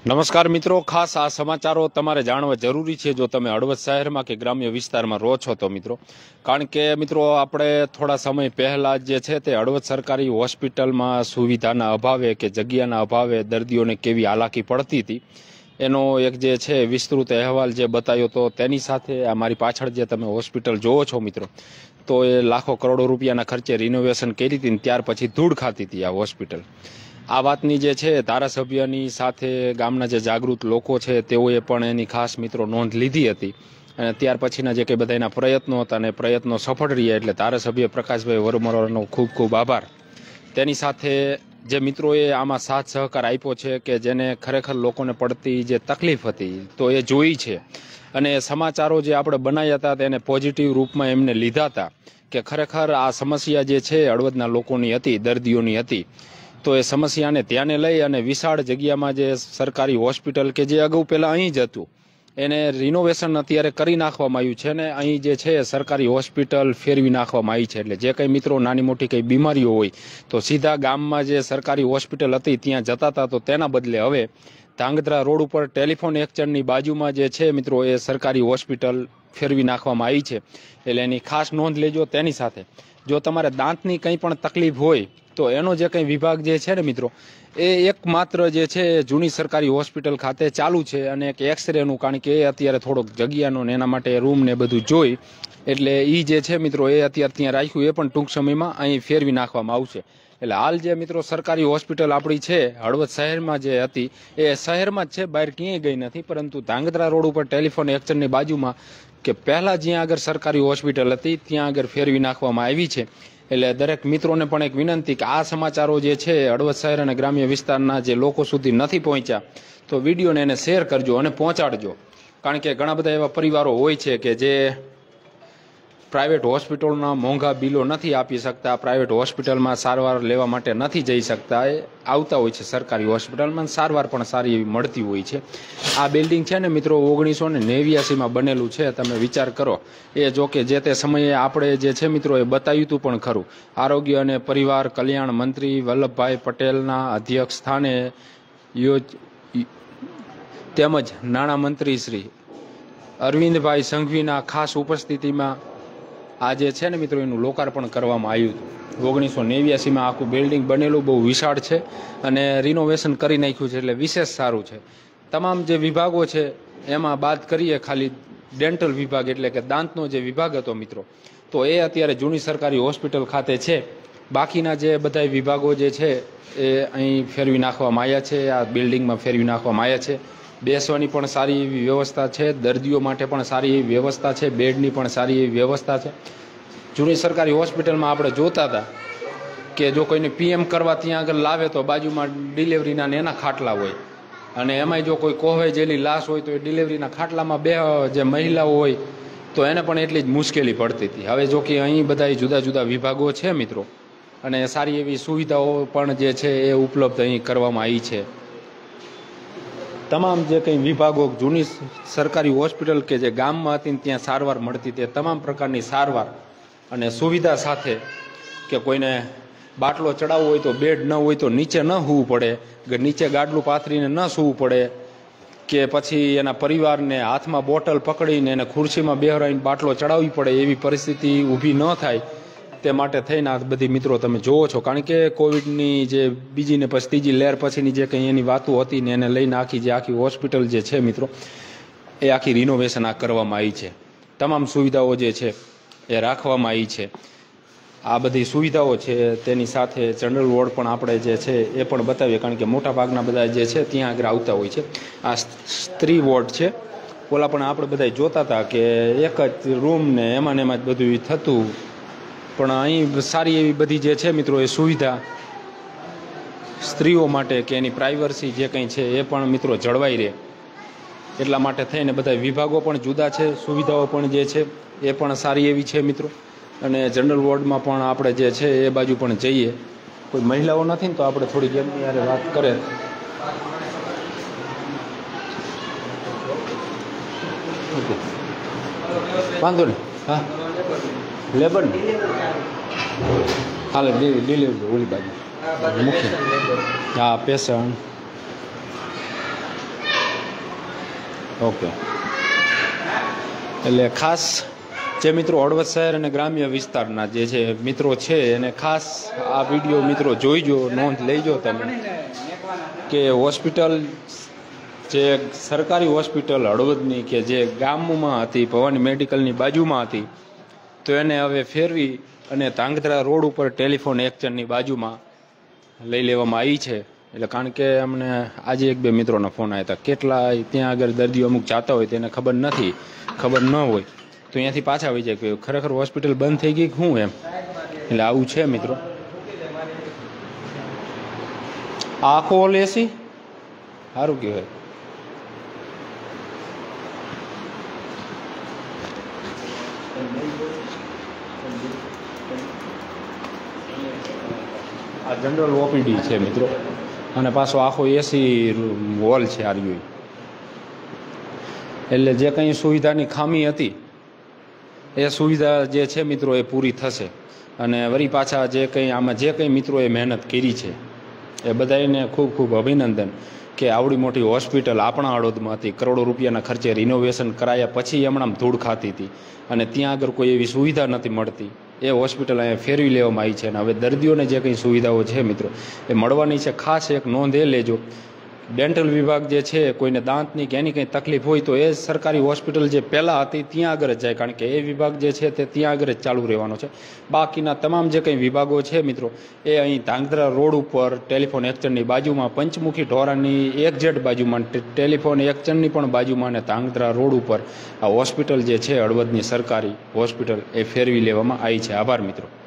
નમસ્કાર મિત્રો, ખાસ આ સમાચારો તમારે જાણવા જરૂરી છે જો તમે હળવદ શહેરમાં કે ગ્રામ્ય વિસ્તારમાં રહો છો તો મિત્રો, કારણ કે મિત્રો આપણે થોડા સમય પહેલા જે છે તે હળવદ સરકારી હોસ્પિટલમાં સુવિધાના અભાવે કે જગ્યાના અભાવે દર્દીઓને કેવી હાલાકી પડતી હતી એનો એક જે છે વિસ્તૃત અહેવાલ જે બતાવ્યો તો તેની સાથે આ મારી પાછળ જે તમે હોસ્પિટલ જોવો છો મિત્રો, તો એ લાખો કરોડો રૂપિયાના ખર્ચે રિનોવેશન કરી હતી ત્યાર પછી ધૂળ ખાતી હતી આ હોસ્પિટલ। આ વાતની જે છે ધારાસભ્યની સાથે ગામના જે જાગૃત લોકો છે તેઓએ પણ એની ખાસ મિત્રો નોંધ લીધી હતી અને ત્યાર પછીના જે કંઈ બધા એના પ્રયત્નો હતા અને પ્રયત્નો સફળ રહ્યા એટલે ધારાસભ્ય પ્રકાશભાઈ વરમોરાનો ખૂબ ખૂબ આભાર। તેની સાથે જે મિત્રોએ આમાં સાથ સહકાર આપ્યો છે કે જેને ખરેખર લોકોને પડતી જે તકલીફ હતી તો એ જોઈ છે અને સમાચારો જે આપણે બનાવ્યા હતા તેને પોઝિટિવ રૂપમાં એમને લીધા હતા કે ખરેખર આ સમસ્યા જે છે હળવદના લોકોની હતી, દર્દીઓની હતી, તો એ સમસ્યાને ધ્યાને લઈ અને વિશાળ જગ્યામાં જે સરકારી હોસ્પિટલ કે જે અગાઉ પહેલાં અહીં જ હતું એને રિનોવેશન અત્યારે કરી નાખવામાં આવ્યું છે ને અહીં જે છે સરકારી હોસ્પિટલ ફેરવી નાખવામાં આવી છે। એટલે જે કંઈ મિત્રો નાની મોટી કંઈ બીમારીઓ હોય તો સીધા ગામમાં જે સરકારી હોસ્પિટલ હતી ત્યાં જતા હતા તો તેના બદલે હવે ધાંગધ્રા રોડ ઉપર ટેલિફોન એક્સચેન્જની બાજુમાં જે છે મિત્રો એ સરકારી હોસ્પિટલ ફેરવી નાખવામાં આવી છે। એટલે એની ખાસ નોંધ લેજો। તેની સાથે જો તમારે દાંતની કંઈ પણ તકલીફ હોય તો એનો જે કંઈ વિભાગ જે છે ને મિત્રો એ એકમાત્ર જે છે જૂની સરકારી હોસ્પિટલ ખાતે ચાલુ છે અને એક એક્સરેનું, કારણ કે એ અત્યારે થોડોક જગ્યાનો ને એના માટે રૂમ ને બધું જોઈ એટલે એ જે છે મિત્રો એ અત્યારે ત્યાં રાખ્યું, એ પણ ટૂંક સમયમાં અહીં ફેરવી નાખવામાં આવશે। એટલે હાલ જે મિત્રો સરકારી હોસ્પિટલ આપણી છે હળવદ શહેરમાં જે હતી એ શહેરમાં જ છે, બહાર ક્યાંય ગઈ નથી, પરંતુ ધાંગધ્રા રોડ ઉપર ટેલિફોન એક્સચેન્જની બાજુમાં કે પહેલાં જ્યાં આગળ સરકારી હોસ્પિટલ હતી ત્યાં આગળ ફેરવી નાખવામાં આવી છે। એટલે દરેક મિત્રોને પણ એક વિનંતી કે આ સમાચારો જે છે હળવદ શહેર અને ગ્રામ્ય વિસ્તારના જે લોકો સુધી નથી પહોંચ્યા તો વિડીયોને એને શેર કરજો અને પહોંચાડજો, કારણ કે ઘણા બધા એવા પરિવારો હોય છે કે જે પ્રાઇવેટ હોસ્પિટલના મોંઘા બિલો નથી આપી શકતા, પ્રાઇવેટ હોસ્પિટલમાં સારવાર લેવા માટે નથી જઈ શકતા, એ આવતા હોય છે સરકારી હોસ્પિટલમાં, સારવાર પણ સારી એવી મળતી હોય છે। આ બિલ્ડિંગ છે ને મિત્રો 1989માં બનેલું છે, તમે વિચાર કરો। એ જો કે જે તે સમયે આપણે જે છે મિત્રો એ બતાવ્યું હતું પણ ખરું। આરોગ્ય અને પરિવાર કલ્યાણ મંત્રી વલ્લભભાઈ પટેલના અધ્યક્ષ સ્થાને તેમજ નાણામંત્રી શ્રી અરવિંદભાઈ સંઘવીના ખાસ ઉપસ્થિતિમાં આ જે છે ને મિત્રો એનું લોકાર્પણ કરવામાં આવ્યું હતું। 1989માં આખું બિલ્ડિંગ બનેલું બહુ વિશાળ છે અને રિનોવેશન કરી નાખ્યું છે એટલે વિશેષ સારું છે। તમામ જે વિભાગો છે એમાં બાદ કરીએ ખાલી ડેન્ટલ વિભાગ એટલે કે દાંતનો જે વિભાગ હતો મિત્રો તો એ અત્યારે જૂની સરકારી હોસ્પિટલ ખાતે છે। બાકીના જે બધા વિભાગો જે છે એ અહીં ફેરવી નાખવામાં આવ્યા છે, આ બિલ્ડિંગમાં ફેરવી નાખવામાં આવ્યા છે। બેસવાની પણ સારી એવી વ્યવસ્થા છે, દર્દીઓ માટે પણ સારી એવી વ્યવસ્થા છે, બેડની પણ સારી એવી વ્યવસ્થા છે। જૂની સરકારી હોસ્પિટલમાં આપણે જોતા હતા કે જો કોઈને પીએમ કરવા ત્યાં આગળ લાવે તો બાજુમાં ડિલિવરીના ને એના ખાટલા હોય અને એમાંય જો કોઈ કોહવાઈ જેલી લાશ હોય તો એ ડિલિવરીના ખાટલામાં બે જે મહિલાઓ હોય તો એને પણ એટલી જ મુશ્કેલી પડતી હતી। હવે જો કે અહીં બધા જુદા જુદા વિભાગો છે મિત્રો અને સારી એવી સુવિધાઓ પણ જે છે એ ઉપલબ્ધ અહીં કરવામાં આવી છે। તમામ જે કંઈ વિભાગો જૂની સરકારી હોસ્પિટલ કે જે ગામમાં હતી ત્યાં સારવાર મળતી તે તમામ પ્રકારની સારવાર અને સુવિધા સાથે કે કોઈને બાટલો ચડાવવો હોય તો બેડ ન હોય તો નીચે ન સૂવું પડે, નીચે ગાડલું પાથરીને ન સૂવું પડે કે પછી એના પરિવારને હાથમાં બોટલ પકડીને એને ખુરશીમાં બેહરાવીને બાટલો ચડાવવી પડે એવી પરિસ્થિતિ ઊભી ન થાય તે માટે થઈને આ બધી મિત્રો તમે જોવો છો। કારણ કે કોવિડની જે બીજી ને પછી ત્રીજી લહેર પછીની જે કંઈ એની વાતો હતી ને એને લઈને આખી હોસ્પિટલ જે છે મિત્રો એ આખી રિનોવેશન આ કરવામાં આવી છે। તમામ સુવિધાઓ જે છે એ રાખવામાં આવી છે। આ બધી સુવિધાઓ છે તેની સાથે જનરલ વોર્ડ પણ આપણે જે છે એ પણ બતાવીએ, કારણ કે મોટા ભાગના બધા જે છે ત્યાં આગળ આવતા હોય છે। આ સ્ત્રી વોર્ડ છે, ઓલા પણ આપણે બધા જોતા હતા કે એક જ રૂમ ને એમાં જ બધું થતું, પણ અહીં સારી એવી બધી જે છે મિત્રો એ સુવિધા સ્ત્રીઓ માટે કે એની પ્રાઇવસી જે કંઈ છે એ પણ મિત્રો જળવાઈ રહે એટલા માટે થઈને બધા વિભાગો પણ જુદા છે, સુવિધાઓ પણ જે છે એ પણ સારી એવી છે મિત્રો। અને જનરલ વોર્ડમાં પણ આપણે જે છે એ બાજુ પણ જઈએ, કોઈ મહિલાઓ નથી ને તો આપણે થોડીક એમની યારે વાત કરે। ઓકે, વાંધો નહીં, હા લેબર ને હાલે ડિલિવરી ઓલી બાજુ મુખ્ય, હા પેશન્ટ ઓકે, એટલે ખાસ જે મિત્રો હળવદ શહેર અને ગ્રામ્ય વિસ્તારના જે છે મિત્રો છે એને ખાસ આ વિડીયો મિત્રો જોઈજો, નોંધ લેજો તમે કે હોસ્પિટલ જે સરકારી હોસ્પિટલ હળવદની કે જે ગામમાં હતી, ભવાની મેડિકલની બાજુમાં હતી, તો એને હવે ફેરવી અને ધાંગધ્રા રોડ ઉપર ટેલિફોન એક્સચેન્જની બાજુમાં લઈ લેવામાં આવી છે. એટલે કારણ કે અમને આજે એક બે મિત્રોના ફોન આવ્યા હતા, કેટલા ત્યાં આગળ દર્દીઓ અમુક જાતા હોય તેને ખબર નથી, ખબર ન હોય તો અહીંયાથી પાછા આવી જાય કે ખરેખર હોસ્પિટલ બંધ થઈ ગઈ શું એમ. એટલે આવું છે મિત્રો. આખો હોલ એસી સારું કહેવાય. આ જનરલ ઓપીડી છે મિત્રો, અને પાછો આખો એસી હોલ છે આર્યુ. એટલે જે કંઈ સુવિધાની ખામી હતી એ સુવિધા જે છે મિત્રો એ પૂરી થશે. અને વળી પાછા જે કંઈ આમાં જે કંઈ મિત્રોએ મહેનત કરી છે એ બધાને ખૂબ ખૂબ અભિનંદન કે આવડી મોટી હોસ્પિટલ આપણા હળવદમાં હતી, કરોડો રૂપિયાના ખર્ચે રિનોવેશન કરાયા પછી હમણાં ધૂળ ખાતી હતી અને ત્યાં આગળ કોઈ એવી સુવિધા નથી મળતી. એ હોસ્પિટલ અહીંયા ફેરવી લેવામાં આવી છે અને હવે દર્દીઓને જે કંઈ સુવિધાઓ છે મિત્રો એ મળવાની છે. ખાસ એક નોંધ એ લેજો, ડેન્ટલ વિભાગ જે છે, કોઈને દાંતની કે એની કંઈ તકલીફ હોય તો એ સરકારી હોસ્પિટલ જે પહેલાં હતી ત્યાં આગળ જ જાય, કારણ કે એ વિભાગ જે છે તે ત્યાં આગળ જ ચાલુ રહેવાનો છે. બાકીના તમામ જે કંઈ વિભાગો છે મિત્રો એ અહીં ધાંગધ્રા રોડ ઉપર ટેલિફોન એક્સચેન્જની બાજુમાં, પંચમુખી ઢોરાની એક્ઝેક્ટ બાજુમાં, ટેલિફોન એક્સચેન્જની પણ બાજુમાં અને ધાંગધ્રા રોડ ઉપર આ હોસ્પિટલ જે છે હળવદની સરકારી હોસ્પિટલ એ ફેરવી લેવામાં આવી છે. આભાર મિત્રો.